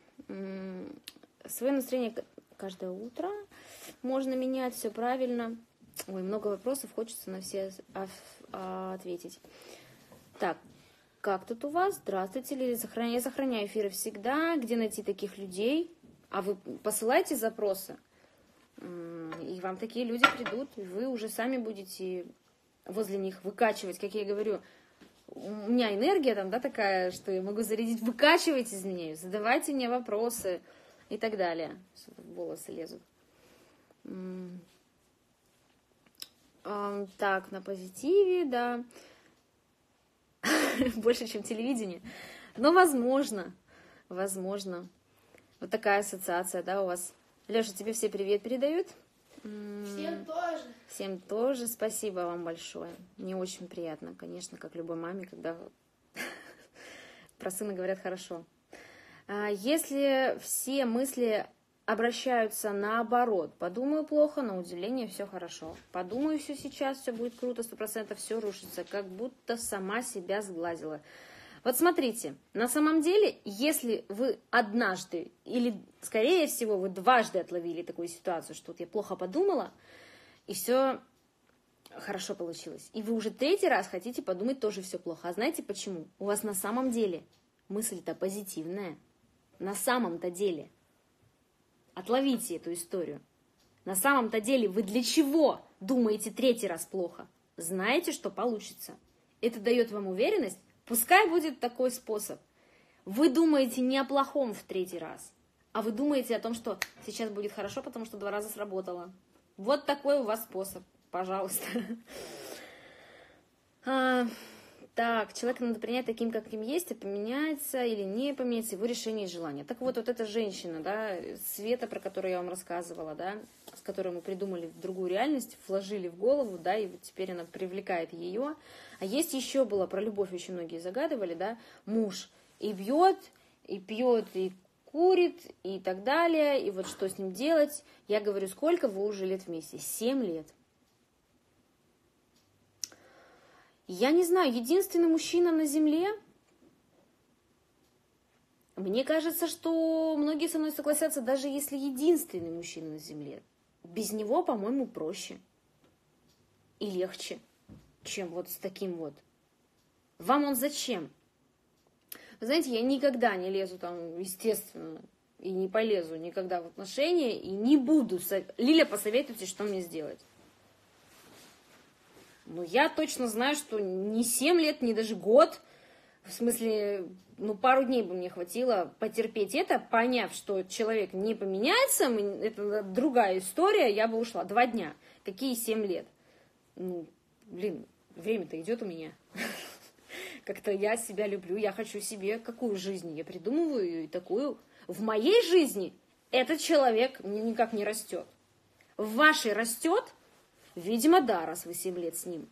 B: Свое настроение каждое утро можно менять, все правильно. Ой, много вопросов, хочется на все ответить. Так, как тут у вас? Здравствуйте, Лилия. Я сохраняю эфиры всегда. Где найти таких людей? А вы посылайте запросы, и вам такие люди придут, и вы уже сами будете возле них выкачивать, как я и говорю. У меня энергия там, да, такая, что я могу зарядить. Выкачивайте из меня, задавайте мне вопросы и так далее. Что-то волосы лезут. Так, на позитиве, да. Больше, чем телевидение. Но возможно, возможно. Вот такая ассоциация, да, у вас. Леша, тебе все привет передают?
C: Всем тоже.
B: Всем тоже спасибо вам большое. Мне очень приятно, конечно, как любой маме, когда про сына говорят хорошо. Если все мысли обращаются наоборот, подумаю плохо, на удивление все хорошо. Подумаю все сейчас, все будет круто, сто процентов все рушится, как будто сама себя сглазила. Вот смотрите, на самом деле, если вы однажды, или скорее всего вы дважды отловили такую ситуацию, что вот я плохо подумала, и все хорошо получилось, и вы уже третий раз хотите подумать, тоже все плохо. А знаете почему? У вас на самом деле мысль-то позитивная. На самом-то деле. Отловите эту историю. На самом-то деле вы для чего думаете третий раз плохо? Знаете, что получится. Это дает вам уверенность. Пускай будет такой способ. Вы думаете не о плохом в третий раз, а вы думаете о том, что сейчас будет хорошо, потому что два раза сработало. Вот такой у вас способ. Пожалуйста. А, так, человека надо принять таким, каким есть, и поменяется или не поменяется его решение и желание. Так вот, вот эта женщина, да, Света, про которую я вам рассказывала, да, с которой мы придумали другую реальность, вложили в голову, да, и вот теперь она привлекает ее. А есть еще было, про любовь очень многие загадывали, да, муж и бьет, и пьет, и курит, и так далее, и вот что с ним делать. Я говорю, сколько вы уже лет вместе? Семь лет. Я не знаю, единственный мужчина на земле. Мне кажется, что многие со мной согласятся, даже если единственный мужчина на земле. Без него, по-моему, проще и легче, чем вот с таким вот. Вам он зачем? Вы знаете, я никогда не лезу там, естественно, и не полезу никогда в отношения, и не буду. Лиля, посоветуйте, что мне сделать. Но я точно знаю, что не семь лет, не даже год, в смысле, ну, пару дней бы мне хватило потерпеть это, поняв, что человек не поменяется, это другая история, я бы ушла. Два дня. Какие семь лет? Ну, блин, время-то идет у меня. Как-то я себя люблю, я хочу себе какую жизнь. Я придумываю и такую. В моей жизни этот человек никак не растет. В вашей растет, видимо, да, раз вы семь лет с ним.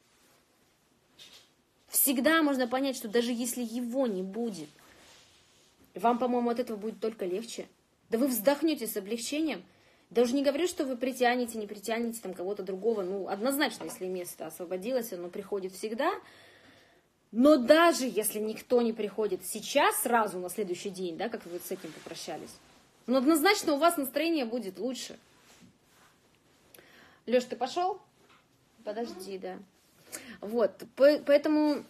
B: Всегда можно понять, что даже если его не будет, вам, по-моему, от этого будет только легче. Да вы вздохнете с облегчением. Да уже не говорю, что вы притянете, не притянете там кого-то другого. Ну, однозначно, если место освободилось, оно приходит всегда. Но даже если никто не приходит сейчас, сразу на следующий день, да, как вы с этим попрощались, но однозначно у вас настроение будет лучше. Леш, ты пошел? Подожди, да. Вот, поэтому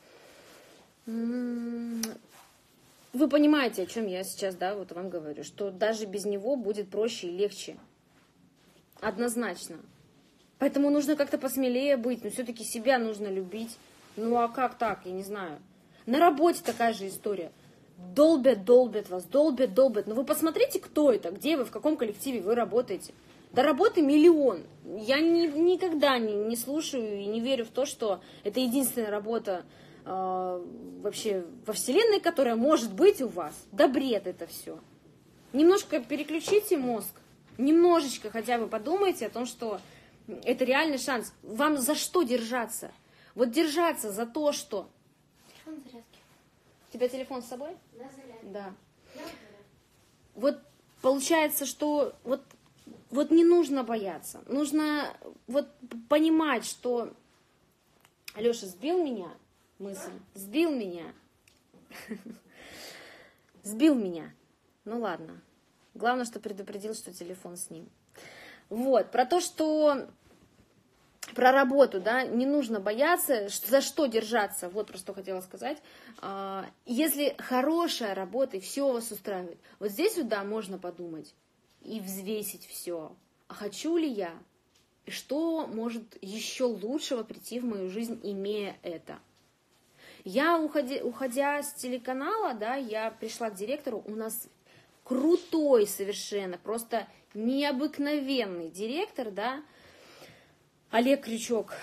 B: вы понимаете, о чем я сейчас, да, вот вам говорю, что даже без него будет проще и легче. Однозначно. Поэтому нужно как-то посмелее быть, но все-таки себя нужно любить. Ну а как так, я не знаю. На работе такая же история. Долбят, долбят вас, долбят, долбят. Но вы посмотрите, кто это, где вы, в каком коллективе вы работаете. До работы миллион. Я ни, никогда не, не слушаю и не верю в то, что это единственная работа э, вообще во Вселенной, которая может быть у вас. Да бред это все. Немножко переключите мозг. Немножечко хотя бы подумайте о том, что это реальный шанс. Вам за что держаться? Вот держаться за то, что...
C: Телефон в зарядке.
B: У тебя телефон с собой?
C: Да, зарядка.
B: Да. Вот получается, что вот, вот не нужно бояться. Нужно вот понимать, что... Алеша сбил меня, мысль, сбил меня. Сбил меня. Ну ладно. Главное, что предупредил, что телефон с ним. Вот, про то, что... Про работу, да, не нужно бояться, за что держаться, вот про что хотела сказать. Если хорошая работа и все вас устраивает, вот здесь вот, да, можно подумать и взвесить все. А хочу ли я? И что может еще лучшего прийти в мою жизнь, имея это? Я, уходя, уходя с телеканала, да, я пришла к директору, у нас крутой совершенно, просто необыкновенный директор, да, Олег Крючок,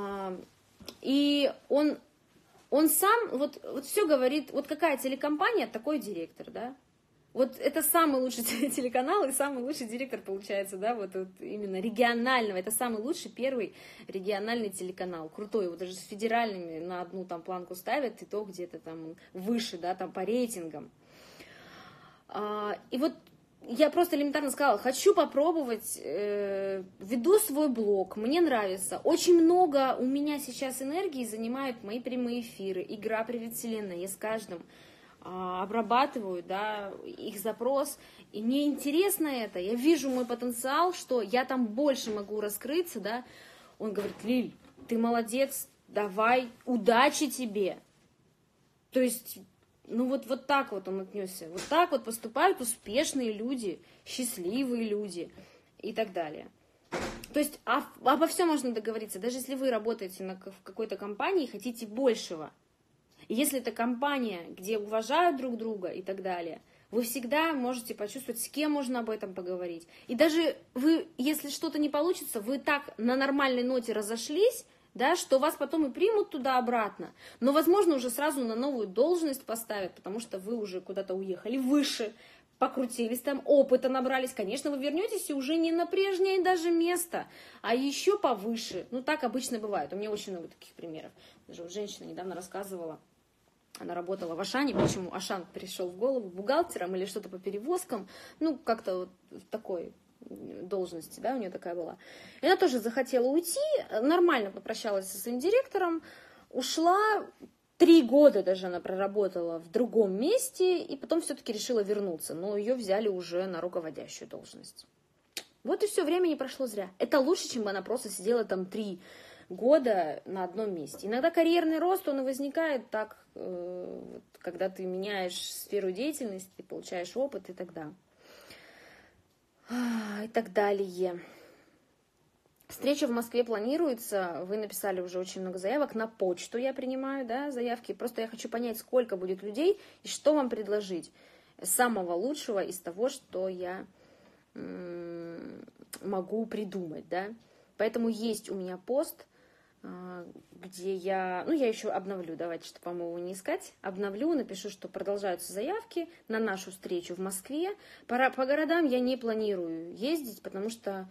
B: и он, он сам, вот, вот все говорит, вот какая телекомпания, такой директор, да, вот это самый лучший телеканал и самый лучший директор получается, да, вот, вот именно регионального, это самый лучший первый региональный телеканал, крутой, его даже с федеральными на одну там планку ставят, и то где-то там выше, да, там по рейтингам, и вот я просто элементарно сказала, хочу попробовать, э, веду свой блог, мне нравится. Очень много у меня сейчас энергии занимают мои прямые эфиры, игра «Привет, Вселенная». Я с каждым э, обрабатываю, да, их запрос. И мне интересно это, я вижу мой потенциал, что я там больше могу раскрыться, да. Он говорит: Лиль, ты молодец, давай, удачи тебе. То есть... Ну вот, вот так вот он отнесся. Вот так вот поступают успешные люди, счастливые люди и так далее. То есть а, обо всем можно договориться. Даже если вы работаете на, в какой-то компании и хотите большего. И если это компания, где уважают друг друга и так далее, вы всегда можете почувствовать, с кем можно об этом поговорить. И даже вы, если что-то не получится, вы так на нормальной ноте разошлись, да, что вас потом и примут туда обратно, но, возможно, уже сразу на новую должность поставят, потому что вы уже куда-то уехали выше, покрутились там, опыта набрались. Конечно, вы вернетесь и уже не на прежнее даже место, а еще повыше. Ну, так обычно бывает. У меня очень много таких примеров. Даже женщина недавно рассказывала, она работала в Ашане, почему Ашан пришел в голову, бухгалтером или что-то по перевозкам, ну, как-то вот такой... должности, да, у нее такая была. И она тоже захотела уйти, нормально попрощалась со своим директором, ушла, три года даже она проработала в другом месте, и потом все-таки решила вернуться, но ее взяли уже на руководящую должность. Вот и все, время не прошло зря. Это лучше, чем бы она просто сидела там три года на одном месте. Иногда карьерный рост, он и возникает так, э, когда ты меняешь сферу деятельности, ты получаешь опыт и так далее. И так далее. Встреча в Москве планируется, вы написали уже очень много заявок, на почту я принимаю, да, заявки, просто я хочу понять, сколько будет людей и что вам предложить, самого лучшего из того, что я м- могу придумать, да, поэтому есть у меня пост, где я, ну, я еще обновлю, давайте, чтобы вам его не искать, обновлю, напишу, что продолжаются заявки на нашу встречу в Москве, по, по городам я не планирую ездить, потому что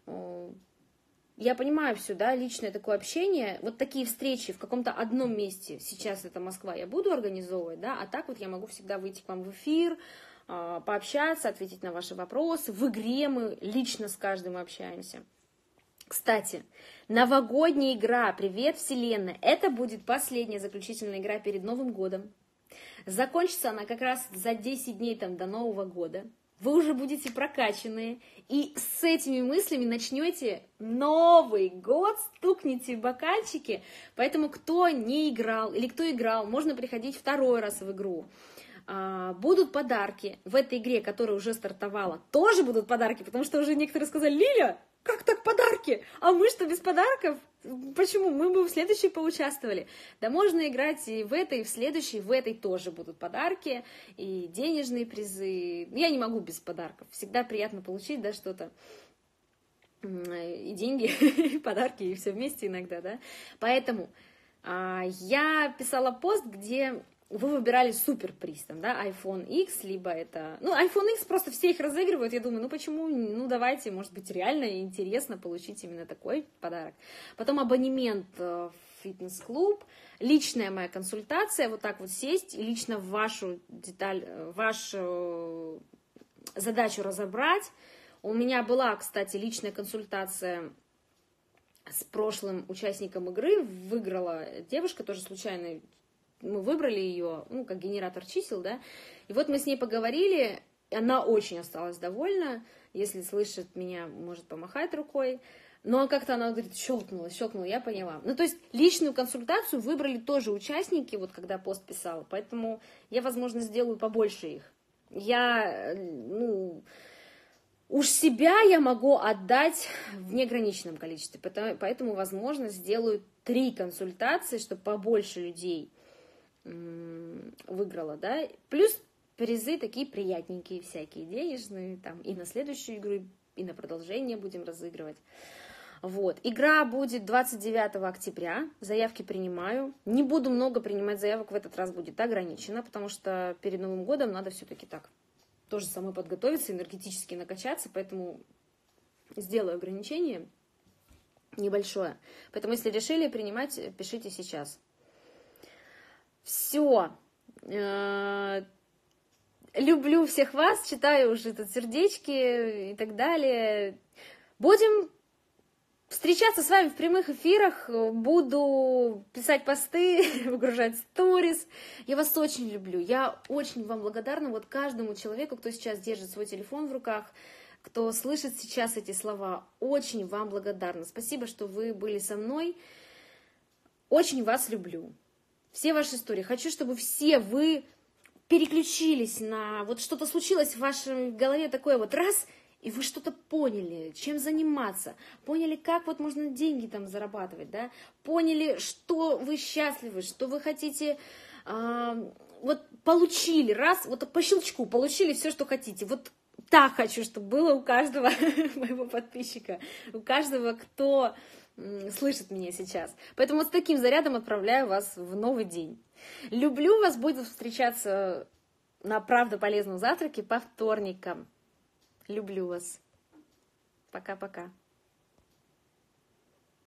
B: я понимаю все, да, личное такое общение, вот такие встречи в каком-то одном месте, сейчас это Москва, я буду организовывать, да, а так вот я могу всегда выйти к вам в эфир, пообщаться, ответить на ваши вопросы, в игре мы лично с каждым общаемся. Кстати, новогодняя игра «Привет, Вселенная» — это будет последняя заключительная игра перед Новым годом. Закончится она как раз за десять дней там, до Нового года. Вы уже будете прокачанные, и с этими мыслями начнете Новый год, стукните в бокальчики. Поэтому кто не играл или кто играл, можно приходить второй раз в игру. Будут подарки в этой игре, которая уже стартовала. Тоже будут подарки, потому что уже некоторые сказали: «Лиля, как так подарки? А мы что, без подарков? Почему? Мы бы в следующей поучаствовали». Да можно играть и в этой, и в следующей. В этой тоже будут подарки и денежные призы. Я не могу без подарков. Всегда приятно получить, да, что-то. И деньги, и подарки, и все вместе иногда, да. Поэтому а, я писала пост, где вы выбирали суперприз, там, да, айфон икс, либо это... Ну, айфон икс просто все их разыгрывают, я думаю, ну почему, ну давайте, может быть, реально интересно получить именно такой подарок. Потом абонемент в фитнес-клуб, личная моя консультация, вот так вот сесть и лично вашу деталь, вашу задачу разобрать. У меня была, кстати, личная консультация с прошлым участником игры, выиграла девушка, тоже случайно. Мы выбрали ее, ну, как генератор чисел, да, и вот мы с ней поговорили, и она очень осталась довольна, если слышит меня, может помахать рукой, но как-то она говорит, щелкнула, щелкнула, я поняла. Ну, то есть личную консультацию выбрали тоже участники, вот когда пост писала, поэтому я, возможно, сделаю побольше их. Я, ну, уж себя я могу отдать в неограниченном количестве, поэтому, возможно, сделаю три консультации, чтобы побольше людей выиграла, да, плюс призы такие приятненькие, всякие денежные, там, и на следующую игру, и на продолжение будем разыгрывать. Вот, игра будет двадцать девятого октября, заявки принимаю, не буду много принимать заявок, в этот раз будет ограничено, потому что перед Новым годом надо все-таки так, тоже самой подготовиться, энергетически накачаться, поэтому сделаю ограничение небольшое, поэтому если решили принимать, пишите сейчас. Все. Люблю всех вас, читаю уже тут сердечки и так далее. Будем встречаться с вами в прямых эфирах, буду писать посты, выгружать сторис. Я вас очень люблю, я очень вам благодарна вот каждому человеку, кто сейчас держит свой телефон в руках, кто слышит сейчас эти слова. Очень вам благодарна. Спасибо, что вы были со мной. Очень вас люблю. Все ваши истории. Хочу, чтобы все вы переключились на... Вот что-то случилось в вашей голове такое вот раз, и вы что-то поняли, чем заниматься. Поняли, как вот можно деньги там зарабатывать, да? Поняли, что вы счастливы, что вы хотите... А, вот получили раз, вот по щелчку получили все, что хотите. Вот так хочу, чтобы было у каждого моего подписчика, у каждого, кто... слышит меня сейчас. Поэтому с таким зарядом отправляю вас в новый день. Люблю вас, буду встречаться на правда полезном завтраке по вторникам. Люблю вас. Пока-пока.